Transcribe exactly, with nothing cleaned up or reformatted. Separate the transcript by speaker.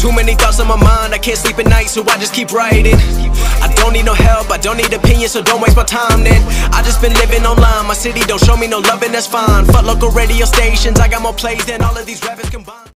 Speaker 1: Too many thoughts on my mind, I can't sleep at night, so I just keep writing. I don't need no help, I don't need opinions, so don't waste my time then. I just been living online, my city don't show me no loving, that's fine. Fuck local radio stations, I got more plays than all of these rappers combined.